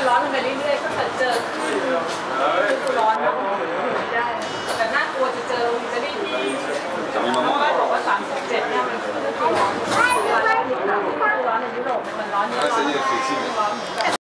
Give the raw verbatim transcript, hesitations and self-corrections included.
ร้อนลงไปเรื่อยๆก็จะเจอคลื่นร้อนมาก